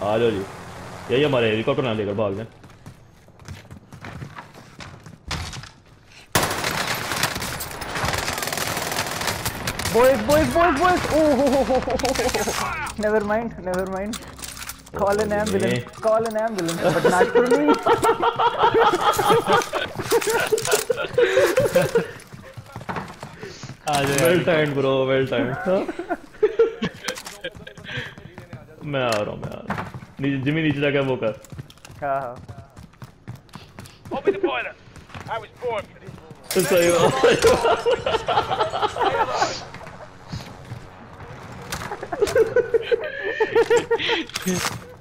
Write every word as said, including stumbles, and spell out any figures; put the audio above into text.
आ जाओ जी, यही हमारे हेलीकॉप्टर ना लेकर भाग जाए। Boys, boys, boys, boys! Oh, ho, ho, ho, ho, ho, ho. Never mind, never mind. Call an ambulance. Call an ambulance, but not for me. Well timed bro, well timed. मैं आ रहा हूँ, मैं आ रहा हूँ। नीचे जिमी, नीचे जाके वो कर। हाँ हाँ। Open the boiler. I was born for this. सही बात।